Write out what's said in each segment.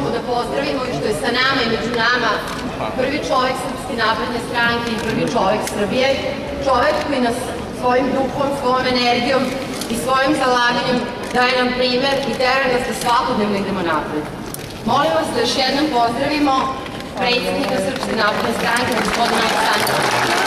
možemo da pozdravimo i što je sa nama i među nama prvi čovek Srpske napredne stranke i prvi čovek Srbije, čovek koji nas svojim duhom, svojom energijom i svojim zalaganjem daje nam primer i tera nas da svakodnevno idemo napred. Molim vas da još jednom pozdravimo predsjednika Srpske napredne stranke, gospodina Aleksandra Vučića.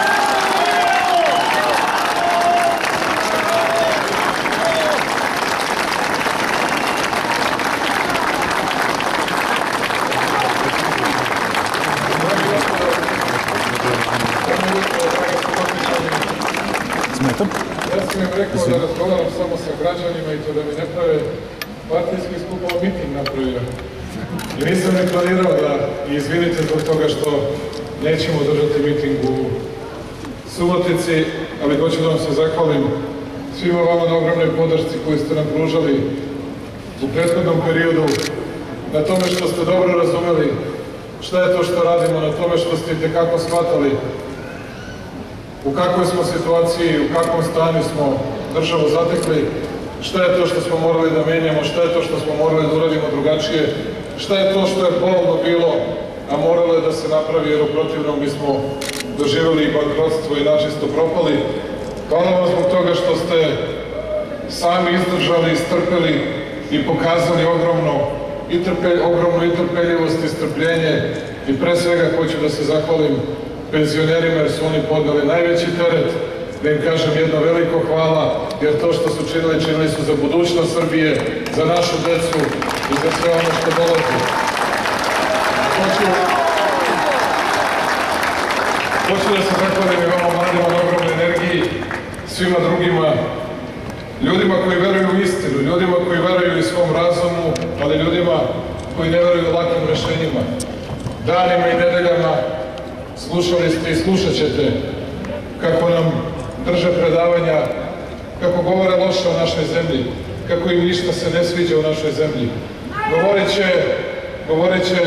Ja sam im rekao da razgovaram samo sa građanima i to da mi ne prave partijski skup, ovo miting napravio. I nisam ne planirao da, i izvinite zbog toga što nećemo držati miting u Subotici, ali hoću da vam se zahvalim svima vama na ogromnoj podršci koju ste nam pružali u prethodnom periodu, na tome što ste dobro razumeli šta je to što radimo, na tome što ste itekako shvatali u kakvoj smo situaciji, u kakvom stanju smo državu zatekli, šta je to što smo morali da menjamo, šta je to što smo morali da uradimo drugačije, šta je to što je bolno bilo, a moralo je da se napravi, jer u protivnom bismo doživjeli i bankrotstvo i načisto propali. Hvala vam zbog toga što ste sami izdržali, istrpeli i pokazali ogromnu i trpeljivost i strpljenje i pre svega hoću da se zahvalim penzionerima jer su oni podneli najveći teret, da im kažem jedno veliko hvala, jer to što su činili, činili su za budućnost Srbije, za našu decu i za sve ono što dolazi. Hoću da se zahvalim i vama mladima na ogromnoj energiji, svima drugima, ljudima koji veruju u istinu, ljudima koji veruju i svom razumu, ali ljudima koji ne veruju lakim rešenjima. Danima i nedeljama slušali ste i slušat ćete kako nam drže predavanja, kako govore loše o našoj zemlji, kako im ništa se ne sviđa u našoj zemlji. Govorit će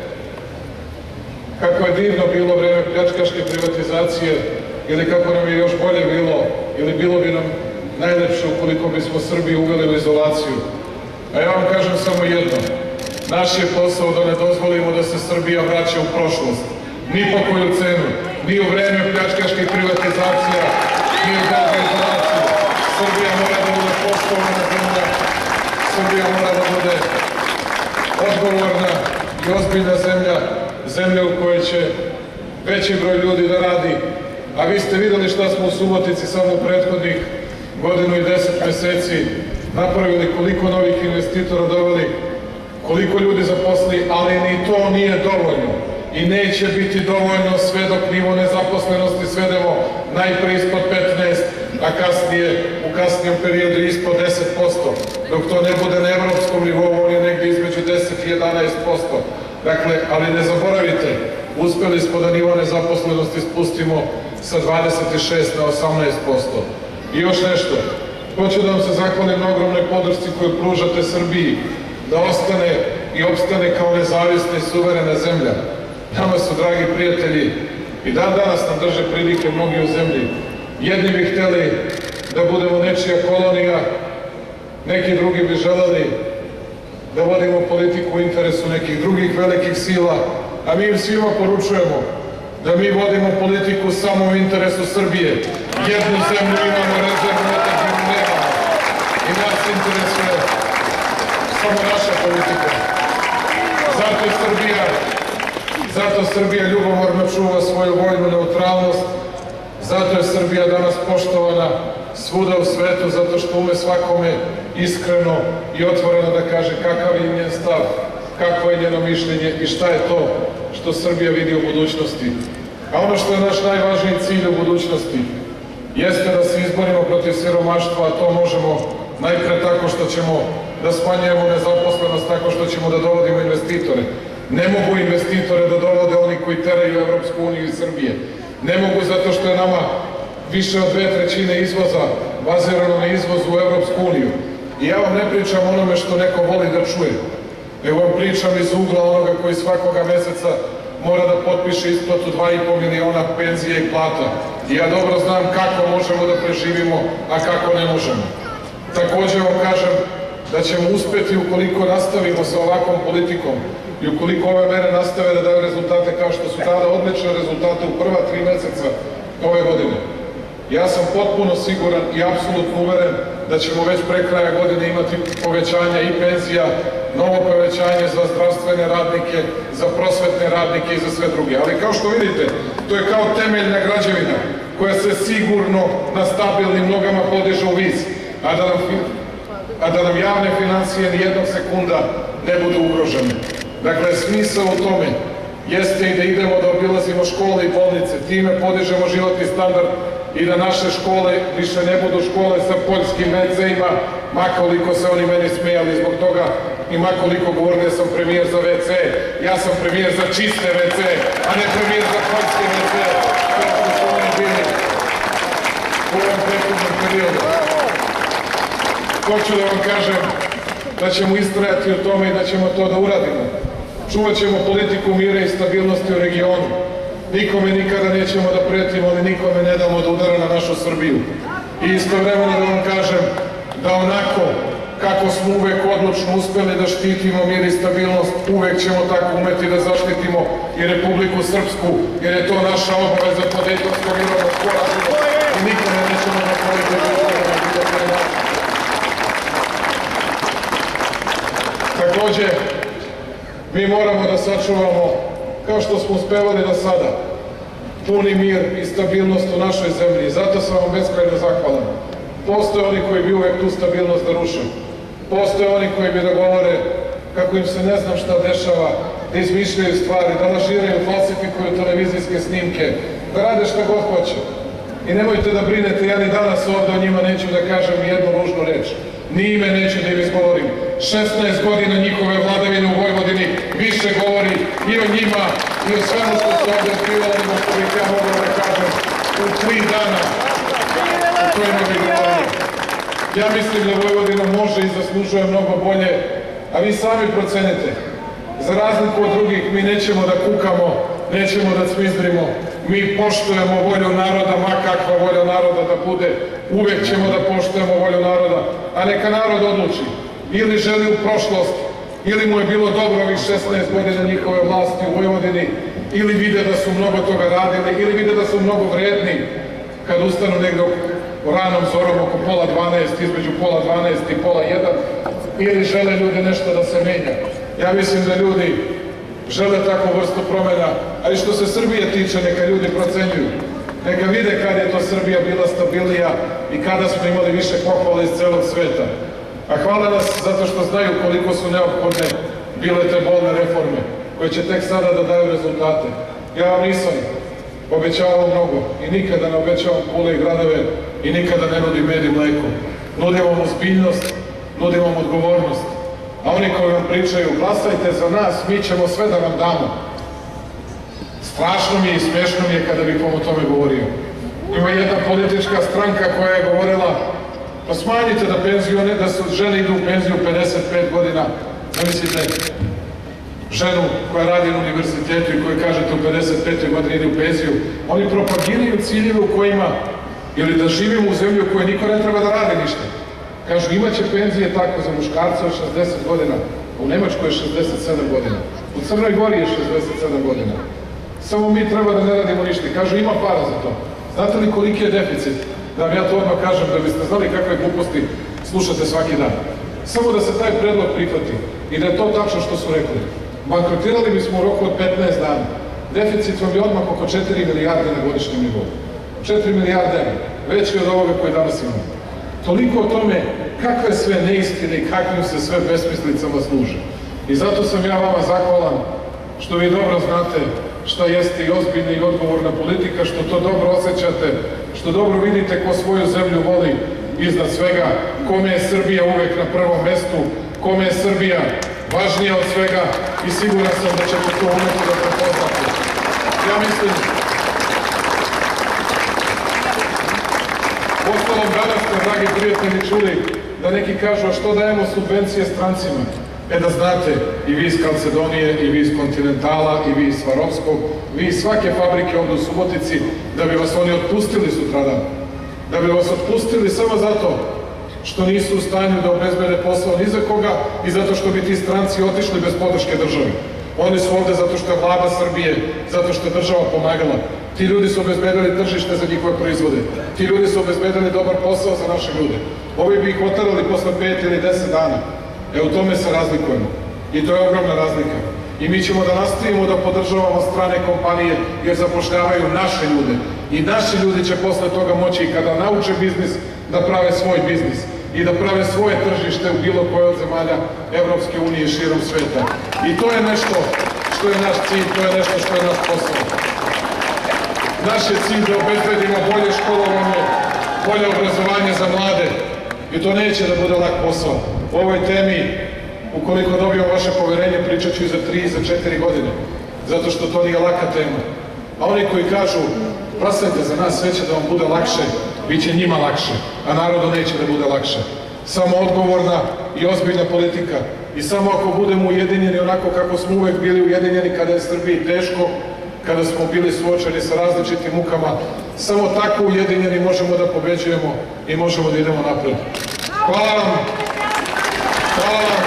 kako je divno bilo vreme pljačkaške privatizacije ili kako nam je još bolje bilo ili bilo bi nam najlepše ukoliko bismo Srbiju uveli u izolaciju. A ja vam kažem samo jedno, naš je posao da ne dozvolimo da se Srbija vraća u prošlost. Ni po koju cenu, ni u vreme pljačkaških privatizacija, ni u dobu izolacije. Srbija mora da bude poštovana zemlja, Srbija mora da bude odgovorna i ozbiljna zemlja, zemlja u kojoj će veći broj ljudi da radi. A vi ste videli šta smo u Subotici samo u prethodnih godinu i 10 meseci napravili, koliko novih investitora doveli, koliko ljudi zaposli, ali ni to nije dovoljno. I neće biti dovoljno sve dok nivo nezaposlenosti svedemo najpre ispod 15, a kasnije, u kasnijem periodu ispod 10%. Dok to ne bude na evropskom nivou, on je negdje između 10 i 11%. Dakle, ali ne zaboravite, uspeli smo da nivo nezaposlenosti spustimo sa 26 na 18%. I još nešto, hoću da vam se zahvalim na ogromnoj podršci koju pružate Srbiji, da ostane i opstane kao nezavisna i suverena zemlja. Nama su, dragi prijatelji, i dan danas nam drže pridike mnogi u zemlji. Jedni bi hteli da budemo nečija kolonija, neki drugi bi želeli da vodimo politiku u interesu nekih drugih velikih sila, a mi im svima poručujemo da mi vodimo politiku samo u interesu Srbije. Jednu zemlju imamo, rezervnu otadžbinu nemamo. I nas interesuje samo naša politika. Zato Srbija ljubomorno čuva svoju vojnu neutralnost, zato je Srbija danas poštovana svuda u svetu, zato što ume svakome iskreno i otvoreno da kaže kakav je njen stav, kakvo je njeno mišljenje i šta je to što Srbija vidi u budućnosti. A ono što je naš najvažniji cilj u budućnosti jeste da se izborimo protiv siromaštva, a to možemo najpre tako što ćemo da smanjujemo nezaposlenost, tako što ćemo da dovodimo investitore. Ne mogu investitore da dovode oni koji teraju Evropsku uniju i Srbije. Ne mogu zato što je nama više od 2/3 izvoza bazirano na izvozu u Evropsku uniju. I ja vam ne pričam onome što neko voli da čuje, nego vam pričam iz ugla onoga koji svakoga meseca mora da potpiše isplatu 2,5 miliona penzije i plata. I ja dobro znam kako možemo da preživimo, a kako ne možemo. Takođe vam kažem da ćemo uspeti ukoliko nastavimo sa ovakvom politikom, I ukoliko ove mere nastave da daju rezultate kao što su dale odlične rezultate u prva 3 meseca ove godine, ja sam potpuno siguran i apsolutno uveren da ćemo već pre kraja godine imati povećanja i penzija, novo povećanje za zdravstvene radnike, za prosvetne radnike i za sve druge. Ali kao što vidite, to je kao temeljna građevina koja se sigurno na stabilnim nogama podiže u vis, a da nam javne financije ni jednog sekunda ne budu ugrožene. Dakle, smisao u tome jeste i da idemo da obilazimo škole i bolnice, time podižemo životni standard i da naše škole više ne budu škole sa poljskim WC-ima, makoliko se oni meni smijali zbog toga i makoliko govorili da sam premijer za WC. Ja sam premijer za čiste WC, a ne premijer za poljske WC, kao što su oni bili u ovom prethodnom periodu. Hoću da vam kažem da ćemo istrajati u tome i da ćemo to da uradimo. Čuvat ćemo politiku mira i stabilnosti u regionu. Nikome nikada nećemo da pretimo, ali nikome ne damo da udara na našu Srbiju. I istovremeno da vam kažem da onako kako smo uvek odlučno uspeli da štitimo mir i stabilnost, uvek ćemo tako umeti da zaštitimo i Republiku Srpsku, jer je to naša obaveza po Dejtonskom mirovnom sporazumu i nikome nećemo da politike na Takođe, mi moramo da sačuvamo, kao što smo uspevali do sada, puni mir i stabilnost u našoj zemlji. I zato sam vam beskrajno zahvalan. Postoje oni koji bi uvek tu stabilnost da ruše. Postoje oni koji bi da govore kako im se ne znam šta dešava, da izmišljaju stvari, da lažiraju, falsifikuju televizijske snimke, da rade šta god hoće. I nemojte da brinete, ja ni danas ovde o njima neću da kažem jednu ružnu reč. Ni ime neću da im izgovorim. 16 godina njihove vladavine u Vojvodini više govori i o njima i o svemu što se ovde zbivalo, nego što bih ja mogao da kažem u 3 dana u kojima bih govorio. Ja mislim da Vojvodina može i zaslužuje mnogo bolje, a vi sami procenite. Za razliku od drugih, mi nećemo da kukamo, nećemo da cmizdrimo, mi poštujemo volju naroda, ma kakva volja naroda da bude, uvek ćemo da poštujemo volju naroda, a neka narod odluči, ili želi u prošlost, ili mu je bilo dobro ovih 16 godina njihove vlasti u Vojvodini, ili vide da su mnogo toga radili, ili vide da su mnogo vredni kad ustanu negde ranom zorom oko pola 12, između pola 12 i pola 1, ili žele ljudi nešto da se menja. Ja mislim da ljudi žele takvu vrstu promjena, ali što se Srbije tiče, neka ljudi procenjuju. Neka vide kad je to Srbija bila stabilnija i kada smo imali više pohvala iz celog sveta. A hvala nas zato što znaju koliko su neophodne bile te bolne reforme, koje će tek sada da daju rezultate. Ja vam nisam obećavao mnogo i nikada ne obećavam kule i gradove i nikada ne nudim med i mleko. Nudim vam ozbiljnost, nudim vam odgovornost. A oni koji vam pričaju, glasajte za nas, mi ćemo sve da vam damo. Strašno mi je i smešno mi je kada bih vam o tome govorio. Ima jedna politička stranka koja je govorila, pa smanjite da su žene idu u penziju 55 godina. Zamislite, ženu koja radi na univerzitetu i koja kažete u 55. godini ide u penziju, oni propagiraju ciljeve u kojima, ili da živimo u zemlji u kojoj niko ne treba da radi ništa. Kažu, imaće penzije tako za muškarce od 60 godina, a u Nemačkoj je 67 godina. U Crnoj Gori je 67 godina. Samo mi treba da ne radimo ništa. Kažu, ima para za to. Znate li koliki je deficit? Da vam ja to odmah kažem, da biste znali kakve gluposti slušate svaki dan. Samo da se taj predlog prihvati i da je to tačno što su rekli. Bankrotirali bismo u roku od 15 dana. Deficit vam je odmah oko 4 milijarde na godišnjem nivou. 4 milijarde, veći od ovoga koje danas imamo. Toliko o tome kakve sve neistine i kakvim se sve besmislicama služe. I zato sam ja vama zahvalan što vi dobro znate šta jeste i ozbiljna i odgovorna politika, što to dobro osjećate, što dobro vidite ko svoju zemlju voli iznad svega, kome je Srbija uvek na prvom mestu, kome je Srbija važnija od svega i siguran sam da ćete to umeti da prepoznate. Ja mislim, ostalom danas ste, dragi prijatelji, čuli da neki kažu, a što dajemo subvencije strancima? Da znate, i vi iz Kalcedonije, i vi iz Kontinentala, i vi iz Svarovskog, vi iz svake fabrike ovdje u Subotici, da bi vas oni otpustili sutradan. Da bi vas otpustili samo zato što nisu u stanju da obezbede posao ni za koga i zato što bi ti stranci otišli bez podrške države. Oni su ovde zato što je vlada Srbije, zato što je država pomagala. Ti ljudi su obezbedili tržište za njihove proizvode. Ti ljudi su obezbedili dobar posao za naše ljude. Ovi bi ih otarali posle 5 ili 10 dana. U tome se razlikujemo. I to je ogromna razlika. I mi ćemo da nastavimo da podržavamo strane kompanije jer zapošljavaju naše ljude. I naši ljudi će posle toga moći i kada nauče biznis da prave svoj biznis i da prave svoje tržište u bilo koje od zemalja Evropske unije i širom sveta. I to je nešto što je naš cilj, to je nešto što je naš posao. Naš je cilj da obezbedimo bolje školovanje, bolje obrazovanje za mlade. I to neće da bude lak posao. O ovoj temi, ukoliko dobijem vaše poverenje, pričat ću i za 3 i za 4 godine. Zato što to nije laka tema. A oni koji kažu, glasajte za nas, sve će da vam bude lakše, bit će njima lakše, a narodu neće da bude lakše. Samo odgovorna i ozbiljna politika. I samo ako budemo ujedinjeni onako kako smo uvek bili ujedinjeni kada je Srbiji teško, kada smo bili suočeni sa različitim mukama, samo tako ujedinjeni možemo da pobeđujemo i možemo da idemo napred. Hvala vam! Hvala vam!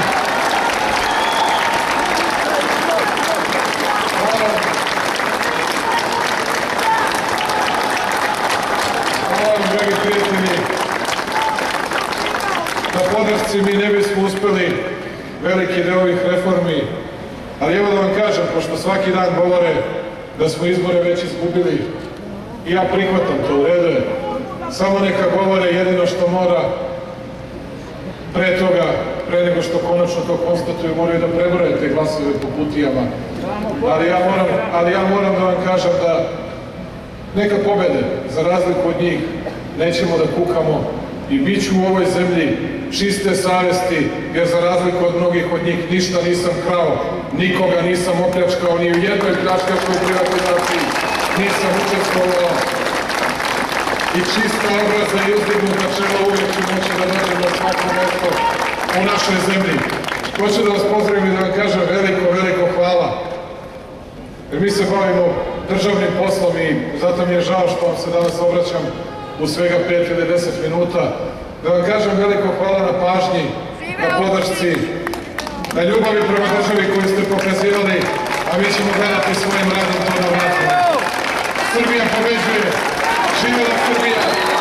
Podršci mi ne bismo uspeli veliki deo ovih reformi, ali evo da vam kažem, pošto svaki dan govore da smo izbore već izgubili, i ja prihvatam to, u redu je, samo neka govore jedino što mora pre toga, pre nego što konačno to konstatuju, moraju da prebroje te glasove po kutijama, ali ja moram da vam kažem da neka pobede, za razliku od njih, nećemo da kukamo i bit ću u ovoj zemlji čiste savesti, jer za razliku od mnogih od njih ništa nisam krao, nikoga nisam opljačkao, ni u jednoj pljačkaškoj privatizaciji nisam učestvovao. I čista obraza i uzdignuta čela uvijek ću moći da dođem na svako mesto u našoj zemlji. Hoću da vas pozdravim i da vam kažem veliko, veliko hvala. Jer mi se bavimo državnim poslom i zato mi je žao što vam se danas obraćam u svega 5 ili 10 minuta. Da vam kažem veliko hvala na pažnji, na podršci, na ljubavi prema državi koju ste pokazivali, a mi ćemo gledati svojim radom to da vratimo. Srbija pobeđuje! Živela Srbija!